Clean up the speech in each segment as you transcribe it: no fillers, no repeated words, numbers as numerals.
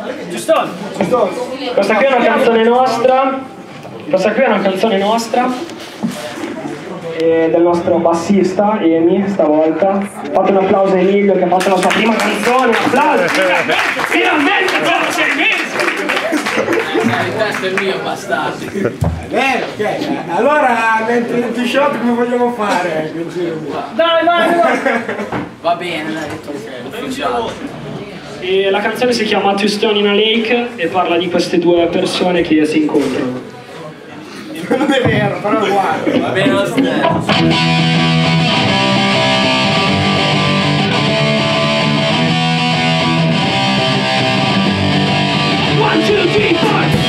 Giusto? Questa qui è una canzone nostra. Questa qui è una canzone nostra. Del nostro bassista Emi stavolta. Fate un applauso a Emilio che ha fatto la sua prima canzone. Applauso! Finalmente dopo 6 mesi! Il testo è mio, bastardi. Bene, ok. Allora, mentre ti shot come vogliamo fare? Dai! Va bene, dai, ufficiale. E la canzone si chiama Two Stone in a Lake e parla di queste due persone che si incontrano. Non è vero, però guarda. Va bene lo stesso. 1, 2, 3, 4!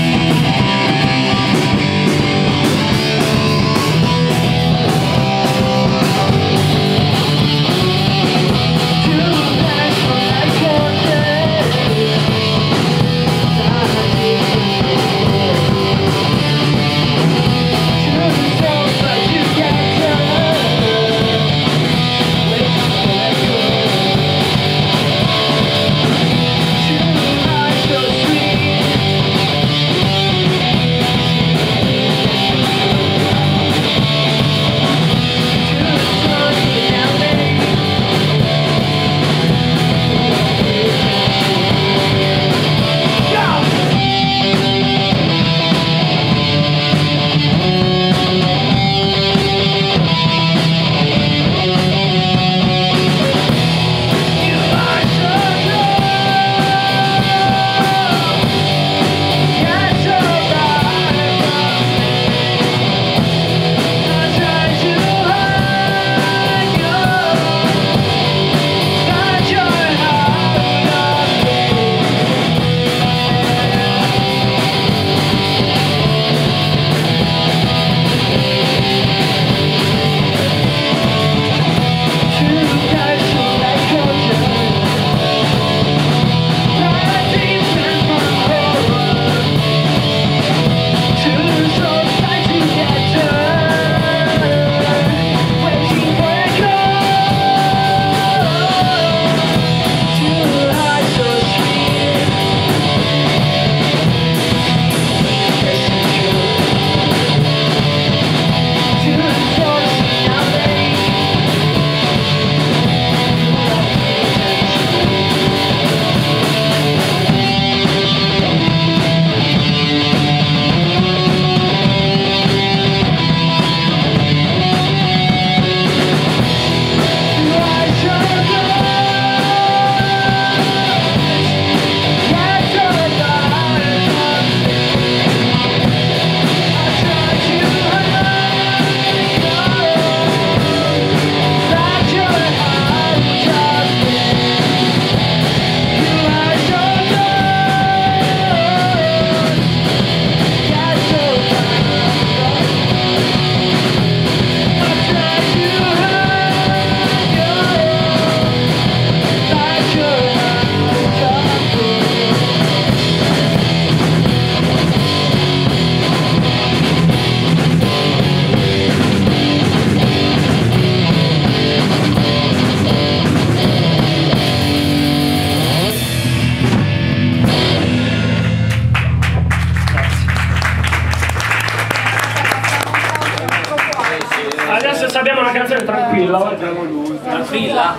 Adesso abbiamo una canzone tranquilla. Tranquilla?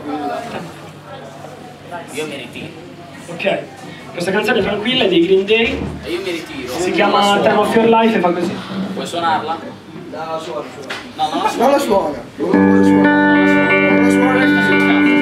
Io mi ritiro. Ok, questa canzone tranquilla è dei Green Day. E io mi ritiro. Si chiama Time of Your Life e fa così. Puoi suonarla? No, suona. No, non la suono. Non la suona. Non la suona. Non la suona. Resta sul cazzo.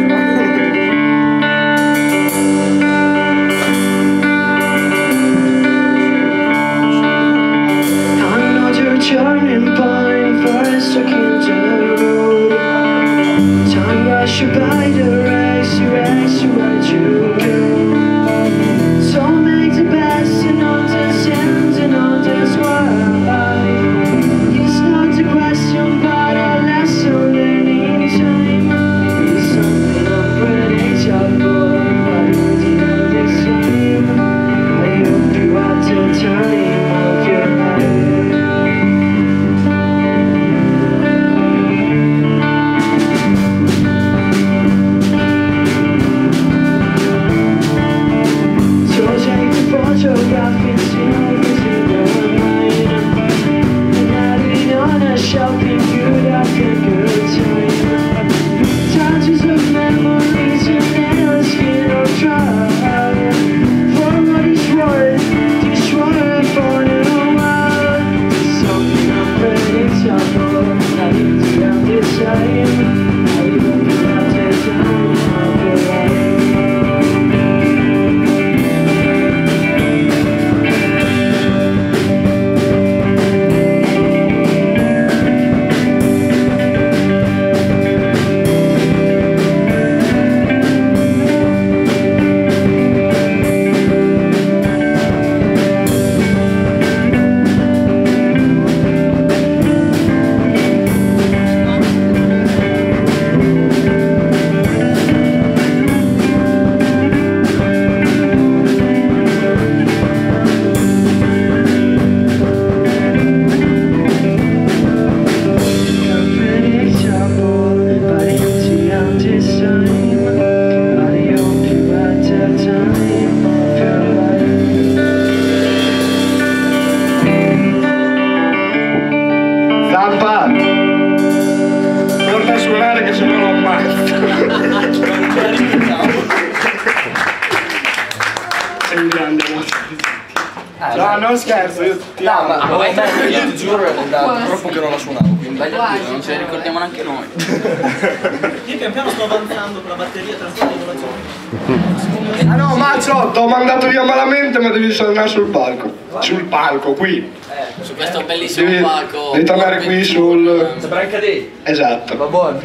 Turning point for a second road. Time rush you by the race, where you go. So make the best and understand and understand why. It's not a question but a lesson learning time. It's something unpredictable, but you know the same. I hope you at the time of your life. time. I hope you have the time of your life. Zappa! Torna a suonare che se no lo ammazzo. Sei un grande, no? No, non scherzo, io ti amo. Ma vai tranquillo, io ti giuro, è troppo che non la suonavo, quindi vai tranquillo, non ce ne ricordiamo neanche noi. Io pian piano sto avanzando con la batteria tranquillo la zona. Ah no, Mazzo, t'ho mandato via malamente, ma devi tornare sul palco. Sul palco, qui. Su questo bellissimo palco. Devi tornare qui sul... Brancadè. Esatto. Va buono.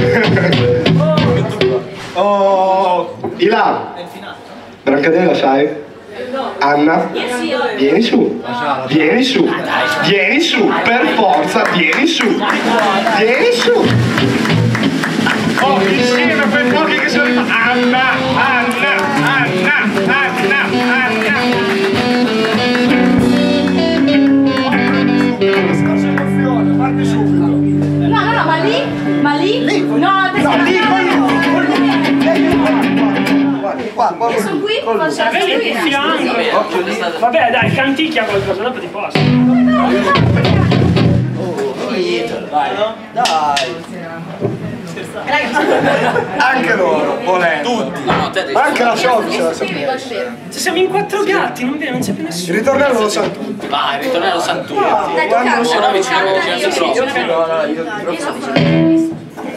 Oh, di là. È il finale. Brancadella, sai? Anna? Vieni su. Vieni su. Vieni su, per forza, vieni su. Vieni su. Oh, insieme per pochi che sono... Anna, Anna, Anna, Anna, Anna. Scorsa emozione, parti subito. No, ma lì? No, adesso No, lì, qua. sono qui, faccio la Vedi, storia. vabbè, dai, canticchia qualcosa, dopo ti posso. Anche loro, volendo. Tutti. No, te devi Anche la suonare. Sciolta se la sapeva. Se siamo in 4 gatti, non c'è più Il nessuno. ritornello lo sa tutti. Vai, ritorniamo al Santucci. Dai, tu canti. Ora vicino al Io sono vicino.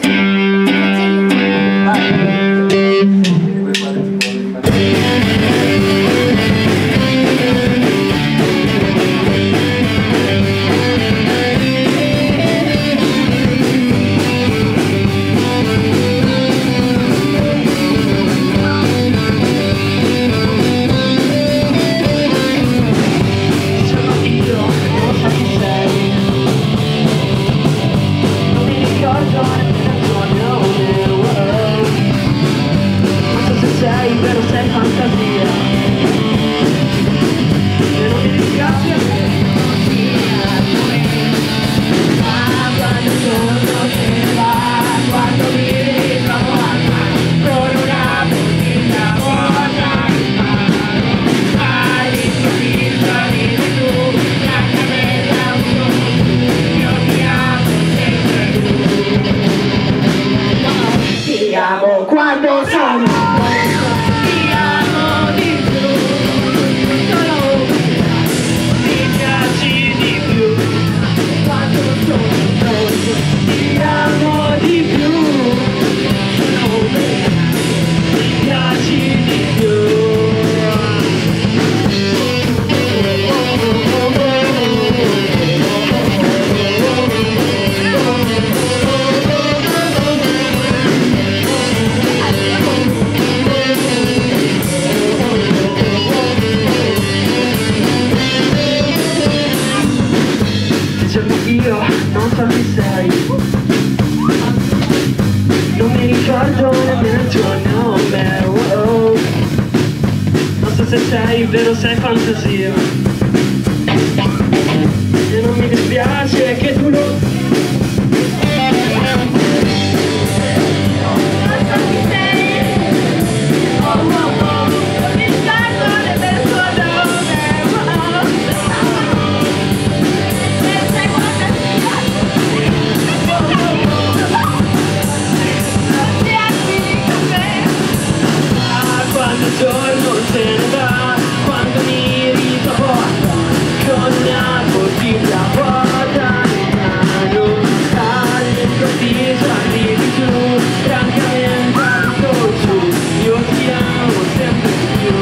Quando sono ti amo di più, solo mi piaci di più. Quando sono ti amo di più, solo mi piaci di più. Io non so chi sei, non mi ricordo nemmeno il tuo nome, oh. Non so se sei vero, sei fantasia, e non mi dispiace che tu lo... Quando il giorno se ne va, quando mi ritrovo con una bottiglia vuota in mano. ridi tu, francamente dolci, io ti amo sempre più.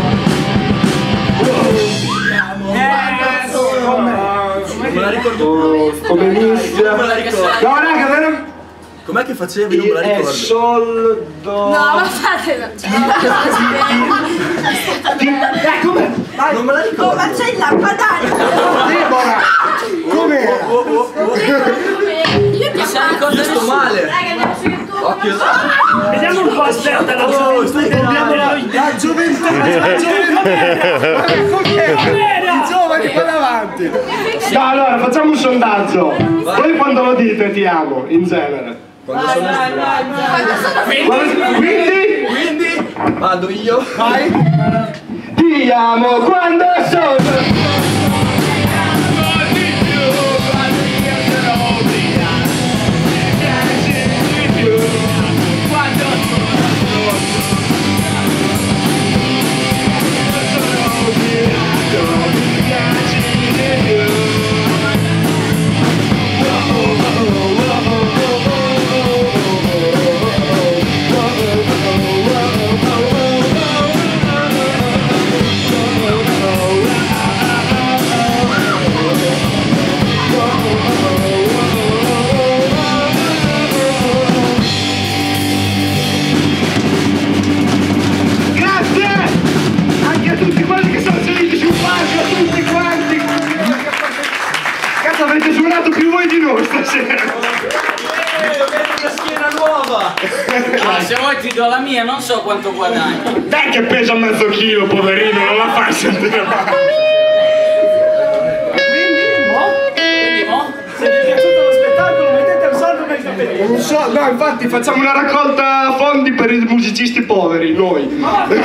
Non me la ricordo. Come inizia? Non me la ricordo. No, raga, vero? Com'è che facevi? Non me la ricordo. Sol, do... No, ma fatela. Com'è? Non me la ricordo. Oh, ma c'è il lampadario. Deborah! Com'era? Io ti ammazzo. Io sto male. Raga, andiamo su YouTube. Occhio. Vediamo un po', aspetta, la Stai La gioventù! I giovani qua davanti! No, allora facciamo un sondaggio. Voi quando lo dite ti amo, in genere? Quando sono Quindi? vado io. Vai! Ti amo quando sono... Avete suonato più voi di noi stasera! Una schiena nuova! Ah, se vuoi ti do la mia, non so quanto guadagni. Dai che pesa mezzo chilo, poverino, non la fai sentire male! Quindi mo? Se vi è piaciuto lo spettacolo mettete un soldo per i capelli. Non so, no, infatti facciamo una raccolta fondi per i musicisti poveri, noi!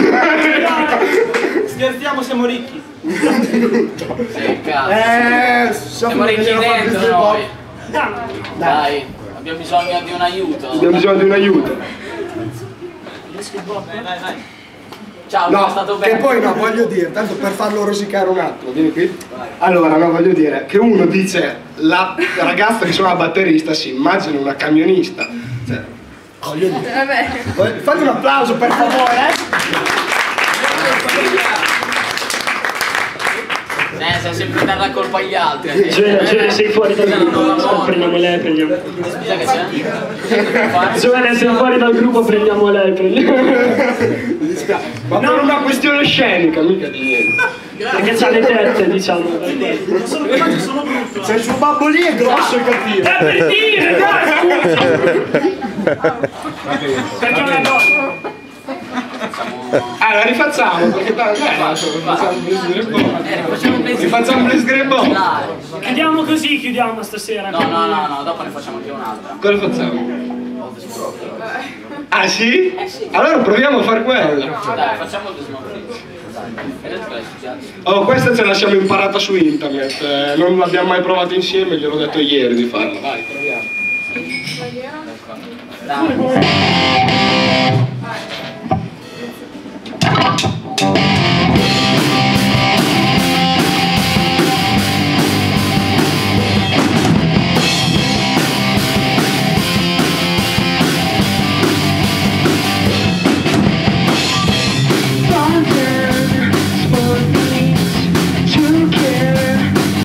Scherziamo, siamo ricchi. Sì, cazzo. Siamo ricchi dentro noi. Dai, abbiamo bisogno di un aiuto. Abbiamo bisogno di un aiuto. Vai. Ciao, No, è stato che bello. poi no, voglio dire, tanto per farlo rosicare un attimo, vieni qui. Allora, no, voglio dire, che uno dice, la ragazza che suona batterista si immagina una camionista. Cioè, voglio dire. Vabbè. Fate un applauso per favore, Sei sempre dare la colpa agli altri. Gioele, sei fuori dal gruppo. Prendiamo lei, prendiamo. Scusa che c'è? Gioele, sei fuori dal gruppo, prendiamo lei, prendiamo. Mi dispiace. Ma per una questione scenica, mica di niente. Perché c'ha le tette, diciamo. Non sono capace, sono brutto. Se il suo babbo lì è grosso e cattivo. È per dire, dai, scusa! Perché è una donna? La rifacciamo, perché facciamo un blisgrebbo. Dai. Chiudiamo così, chiudiamo stasera. No, dopo ne facciamo anche un'altra. Cosa facciamo? Ah sì? Allora proviamo a fare quello. Dai, facciamo il smoking. Vedete cosa è successo? Oh, questa ce la siamo imparata su internet, non l'abbiamo mai provato insieme, gliel'ho detto ieri di farla. Vai, proviamo. Dai.